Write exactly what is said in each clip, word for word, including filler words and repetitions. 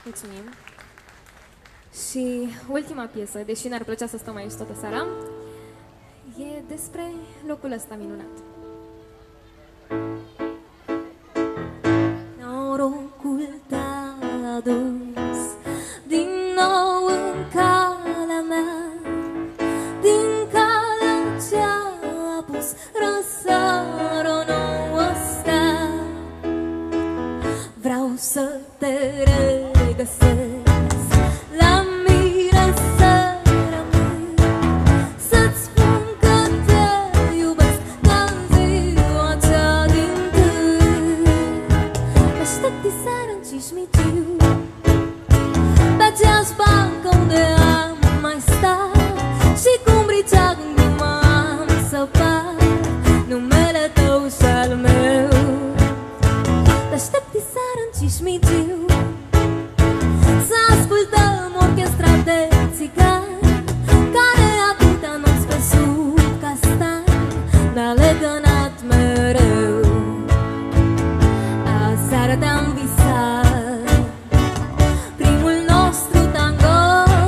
Mulțumim. Și ultima piesă, deși ne-ar plăcea să stăm aici toată seara, e despre locul ăsta minunat. Norocul te-a adus din nou în calea mea, din calea ce-a pus răsar o nouă stea. Vreau să te regăsesc la mine, să rămâi, să-ți spun că te iubesc ca în ziua cea dintâi. Aștept diseară în Cismigiu, pe aceeași bancă unde am mai stat, și cu briceag în gumă am să fac numele tău și al meu. Te aștept diseară în Cismigiu, să ascultăm orchestra de țigani, care atâtea nopți pe sub castani ne-a legănat mereu. Aseară te-am visat primul nostru tango,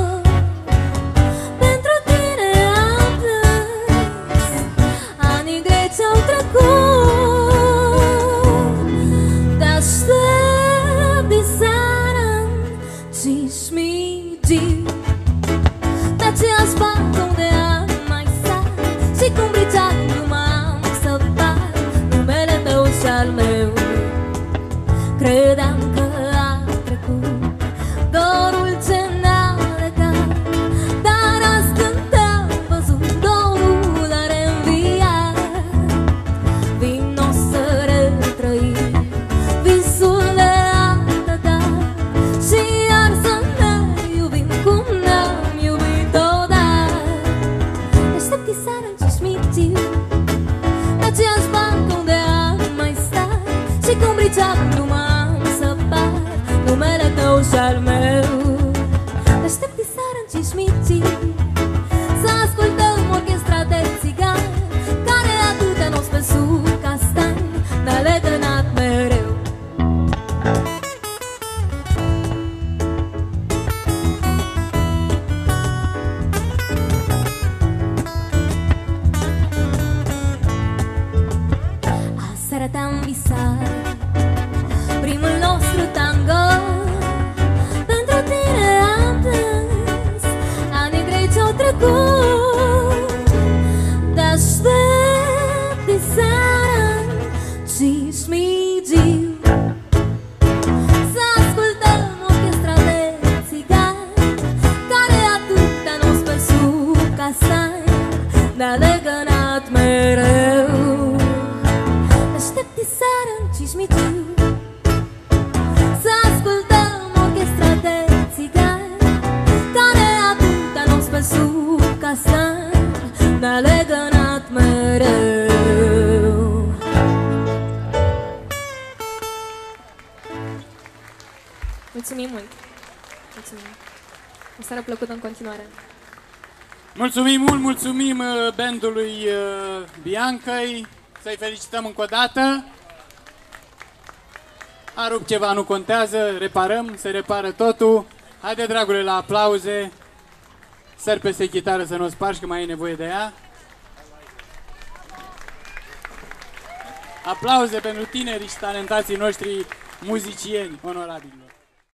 pentru tine am plâns anii grei ce-au trecut. Te aștept diseară în Cismigiu, pe aceeași bancă unde am mai stat, și cu briceag în gumă am să fac numele tău și al meu. Credeam că a trecut dorul ce ne-a legat, dar azi când te-am văzut dorul a reînviat. Vino să retrăim visul de altă dată și iar să ne iubim cum ne-am iubit odată. Te aștept diseară în Cismigiu, pe aceeași bancă unde am mai stat, și cu briceag în gumă am să fac numele tău și al meu. Te aștept diseară în Cismigiu, să ascultăm orchestra de țigani, care atâtea nopți pe sub castani ne-a legănat mereu. Aseară te-am visat primul nostru tango, pentru tine am plâns anii grei ce-au trecut. Te aștept diseară în Cismigiu, să ascultăm orchestra de țigani, care atâtea nopți pe sub castani ne-a legănat mereu. Te aștept diseară în Cismigiu, să ascultăm orchestra de țigani, care atâtea nopți pe sub castani ne-a legănat mereu. Mulțumim mult! Mulțumim! O seară plăcută în continuare! Mulțumim mult, mulțumim uh, bandului uh, Biancăi, să-i felicităm încă o dată. A rupt ceva, nu contează, reparăm, se repară totul. Haide, dragule, la aplauze. Sări peste chitară să nu o spargi, că mai e nevoie de ea. Aplauze pentru tinerii și talentații noștri muzicieni onorabili.